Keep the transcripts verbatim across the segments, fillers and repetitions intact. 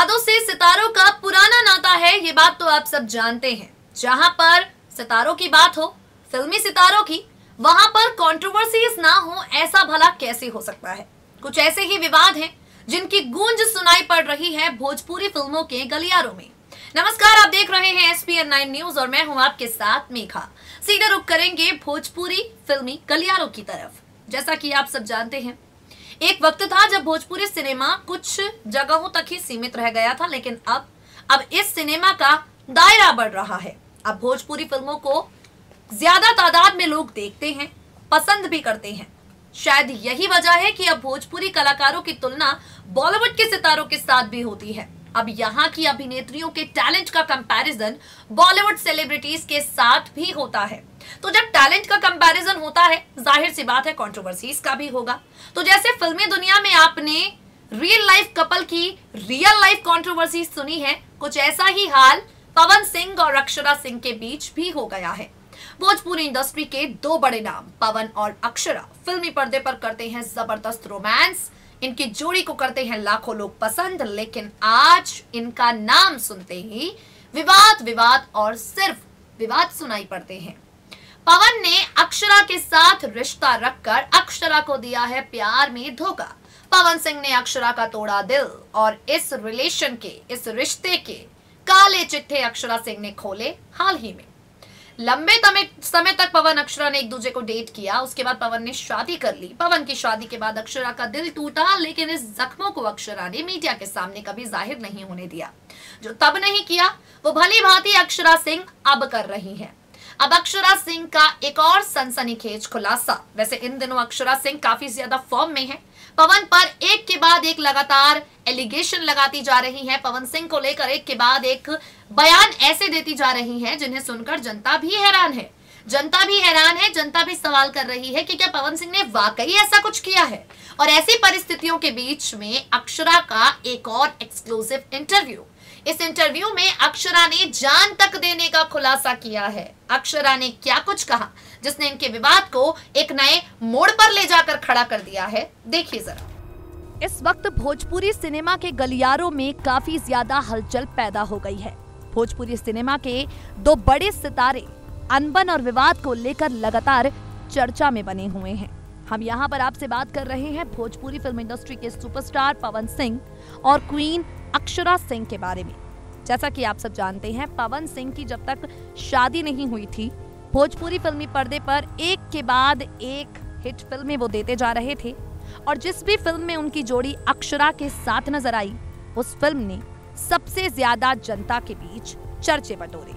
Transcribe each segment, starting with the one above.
विवादों से सितारों का पुराना नाता है, ये बात तो आप सब जानते हैं। जहां पर सितारों की बात हो, फिल्मी सितारों की, वहां पर कंट्रोवर्सीज ना हो, ऐसा भला कैसे हो सकता है। कुछ ऐसे ही विवाद हैं जिनकी गूंज सुनाई पड़ रही है भोजपुरी फिल्मों के गलियारों में। नमस्कार, आप देख रहे हैं S P N nine news और मैं हूं आपके साथ मेघा। सीधे रुक करेंगे भोजपुरी फिल्मी गलियारों की तरफ। जैसा कि आप सब जानते हैं, एक वक्त था जब भोजपुरी सिनेमा कुछ जगहों तक ही सीमित रह गया था, लेकिन अब अब इस सिनेमा का दायरा बढ़ रहा है। अब भोजपुरी फिल्मों को ज्यादा तादाद में लोग देखते हैं, पसंद भी करते हैं। शायद यही वजह है कि अब भोजपुरी कलाकारों की तुलना बॉलीवुड के सितारों के साथ भी होती है। अब यहाँ की अभिनेत्रियों के टैलेंट का कंपैरिजन बॉलीवुड सेलिब्रिटीज के साथ भी होता है। तो जब टैलेंट का कंपैरिजन होता है, जाहिर सी बात है कंट्रोवर्सीज का भी होगा। तो जैसे फिल्मी दुनिया में आपने रियल लाइफ कपल की रियल लाइफ कंट्रोवर्सी सुनी है, कुछ ऐसा ही हाल पवन सिंह और अक्षरा सिंह के बीच भी हो गया है। भोजपुरी इंडस्ट्री के दो बड़े नाम पवन और अक्षरा फिल्मी पर्दे पर करते हैं जबरदस्त रोमांस। इनकी जोड़ी को करते हैं लाखों लोग पसंद, लेकिन आज इनका नाम सुनते ही विवाद विवाद और सिर्फ विवाद सुनाई पड़ते हैं। पवन ने अक्षरा के साथ रिश्ता रखकर अक्षरा को दिया है प्यार में धोखा। पवन सिंह ने अक्षरा का तोड़ा दिल और इस रिलेशन के, इस रिश्ते के काले चिट्ठे अक्षरा सिंह ने खोले हाल ही में। लंबे समय तक पवन अक्षरा ने एक दूसरे को डेट किया, उसके बाद पवन ने शादी कर ली। पवन की शादी के बाद अक्षरा का दिल टूटा, लेकिन इस जख्मों को अक्षरा ने मीडिया के सामने कभी जाहिर नहीं होने दिया। जो तब नहीं किया वो भली भांति अक्षरा सिंह अब कर रही है। अब अक्षरा सिंह का एक और सनसनीखेज खुलासा। वैसे इन दिनों अक्षरा सिंह काफी ज्यादा फॉर्म में है। पवन पर एक के बाद एक लगातार एलिगेशन लगाती जा रही है। पवन सिंह को लेकर एक के बाद एक बयान ऐसे देती जा रही है जिन्हें सुनकर जनता भी हैरान है। जनता भी हैरान है, जनता भी सवाल कर रही है कि क्या पवन सिंह ने वाकई ऐसा कुछ किया है। और ऐसी परिस्थितियों के बीच में अक्षरा का एक और एक्सक्लूसिव इंटरव्यू। इस इंटरव्यू में अक्षरा ने जान तक देने का खुलासा किया है। अक्षरा ने क्या कुछ कहा जिसने इनके विवाद को एक नए मोड़ पर ले जाकर खड़ा कर दिया है, देखिए जरा। इस वक्त भोजपुरी सिनेमा के गलियारों में काफी ज्यादा हलचल पैदा हो गई है। भोजपुरी सिनेमा के दो बड़े सितारे अनबन और विवाद को लेकर लगातार चर्चा में बने हुए हैं। हम यहाँ पर आपसे बात कर रहे हैं भोजपुरी फिल्म इंडस्ट्री के सुपरस्टार पवन सिंह और क्वीन अक्षरा सिंह के बारे में। जैसा कि आप सब जानते हैं, पवन सिंह की जब तक शादी नहीं हुई थी, भोजपुरी फिल्मी पर्दे पर एक के बाद एक हिट फिल्में वो देते जा रहे थे और जिस भी फिल्म में उनकी जोड़ी अक्षरा के साथ नजर आई, उस फिल्म ने सबसे ज्यादा जनता के बीच चर्चे बटोरे।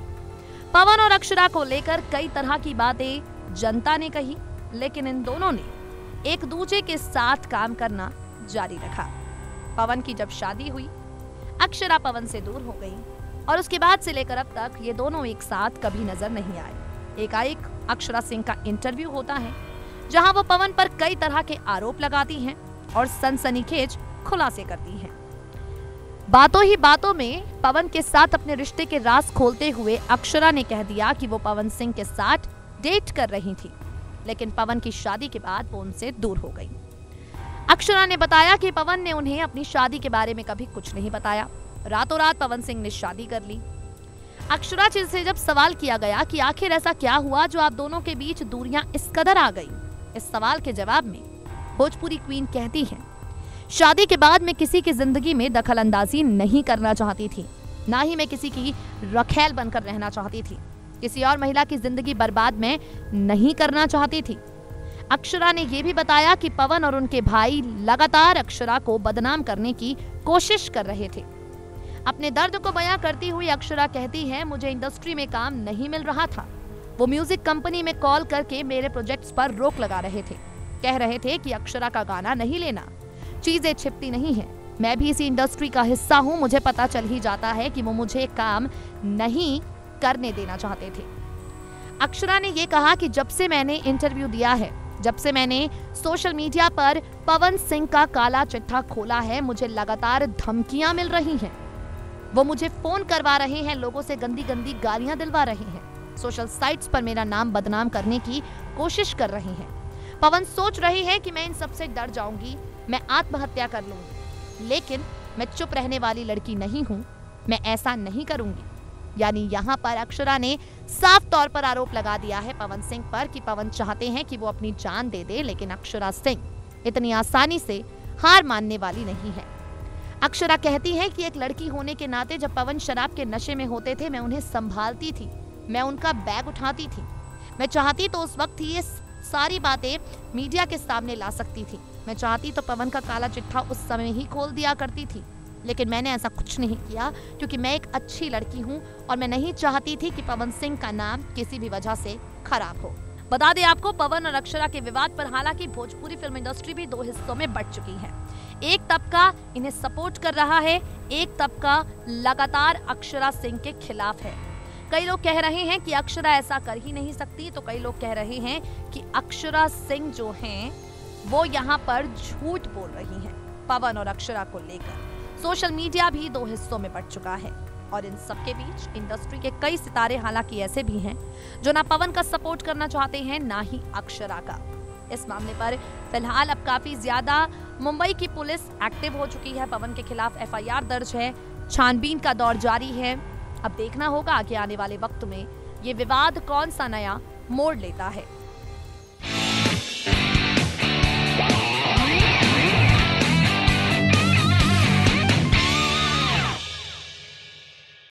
पवन और अक्षरा को लेकर कई तरह की बातें जनता ने कही, लेकिन इन दोनों ने एक दूसरे के साथ काम करना जारी रखा। पवन की जब शादी हुई, अक्षरा पवन से दूर हो गई और उसके बाद से लेकर अब तक ये दोनों एक साथ कभी नजर नहीं आए। एकाएक अक्षरा सिंह का इंटरव्यू होता है जहां वो पवन पर कई तरह के आरोप लगाती हैं और सनसनीखेज खुलासे करती हैं। बातों ही बातों में पवन के साथ अपने रिश्ते के राज खोलते हुए अक्षरा ने कह दिया कि वो पवन सिंह के साथ डेट कर रही थी, लेकिन पवन की शादी के बाद वो उनसे दूर हो गई। अक्षरा ने बताया कि पवन ने उन्हें अपनी शादी के बारे में कभी कुछ नहीं बताया। रातों रात पवन सिंह ने शादी कर ली। अक्षरा से जब सवाल किया गया कि आखिर ऐसा क्या हुआ जो आप दोनों के बीच दूरियां इस कदर आ गई, इस सवाल के जवाब में भोजपुरी क्वीन कहती हैं, शादी के बाद मैं किसी की जिंदगी में दखल अंदाजी नहीं करना चाहती थी, ना ही मैं किसी की रखेल बनकर रहना चाहती थी। किसी और महिला की जिंदगी बर्बाद मैं नहीं करना चाहती थी। अक्षरा ने यह भी बताया कि पवन और उनके भाई लगातार अक्षरा को बदनाम करने की कोशिश कर रहे थे। अपने दर्द को बयां करती हुई अक्षरा कहती है, मुझे इंडस्ट्री में काम नहीं मिल रहा था। वो म्यूजिक कंपनी में कॉल करके मेरे प्रोजेक्ट्स पर रोक लगा रहे थे। कह रहे थे कि अक्षरा का गाना नहीं लेना, चीजें छिपती नहीं है। मैं भी इसी इंडस्ट्री का हिस्सा हूँ, मुझे पता चल ही जाता है कि वो मुझे काम नहीं करने देना चाहते थे। अक्षरा ने यह कहा कि जब से मैंने इंटरव्यू दिया है, जब से मैंने सोशल मीडिया पर पवन सिंह का काला चिट्ठा खोला है, मुझे लगातार धमकियां मिल रही हैं। वो मुझे फोन करवा रहे हैं, लोगों से गंदी गंदी गालियां दिलवा रहे हैं, सोशल साइट्स पर मेरा नाम बदनाम करने की कोशिश कर रहे हैं। पवन सोच रही है कि मैं इन सबसे डर जाऊंगी, मैं आत्महत्या कर लूंगी, लेकिन मैं चुप रहने वाली लड़की नहीं हूँ, मैं ऐसा नहीं करूंगी। यानी यहाँ पर अक्षरा ने साफ तौर पर आरोप लगा दिया है पवन सिंह पर कि पवन चाहते हैं कि वो अपनी जान दे दे, लेकिन अक्षरा सिंह इतनी आसानी से हार मानने वाली नहीं है। अक्षरा कहती है कि एक लड़की होने के नाते जब पवन शराब के नशे में होते थे, मैं उन्हें संभालती थी, मैं उनका बैग उठाती थी। मैं चाहती तो उस वक्त ये सारी बातें मीडिया के सामने ला सकती थी। मैं चाहती तो पवन का काला चिट्ठा उस समय ही खोल दिया करती थी, लेकिन मैंने ऐसा कुछ नहीं किया क्योंकि मैं एक अच्छी लड़की हूँ और मैं नहीं चाहती थी कि पवन सिंह का नाम किसी भी वजह से खराब हो। बता दें आपको, पवन और अक्षरा के विवाद पर हालांकि भोजपुरी फिल्म इंडस्ट्री भी दो हिस्सों में बंट चुकी है। एक तबका इन्हें सपोर्ट कर रहा है, एक तबका लगातार अक्षरा सिंह के खिलाफ है। कई लोग कह रहे हैं कि अक्षरा ऐसा कर ही नहीं सकती, तो कई लोग कह रहे हैं कि अक्षरा सिंह जो हैं वो यहाँ पर झूठ बोल रही हैं पवन और अक्षरा को लेकर। सोशल मीडिया भी दो हिस्सों में बंट चुका है और इन सबके बीच इंडस्ट्री के कई सितारे हालांकि ऐसे भी हैं जो ना पवन का सपोर्ट करना चाहते हैं ना ही अक्षरा का। इस मामले पर फिलहाल अब काफी ज्यादा मुंबई की पुलिस एक्टिव हो चुकी है। पवन के खिलाफ एफ आई आर दर्ज है, छानबीन का दौर जारी है। अब देखना होगा कि आने वाले वक्त में ये विवाद कौन सा नया मोड़ लेता है।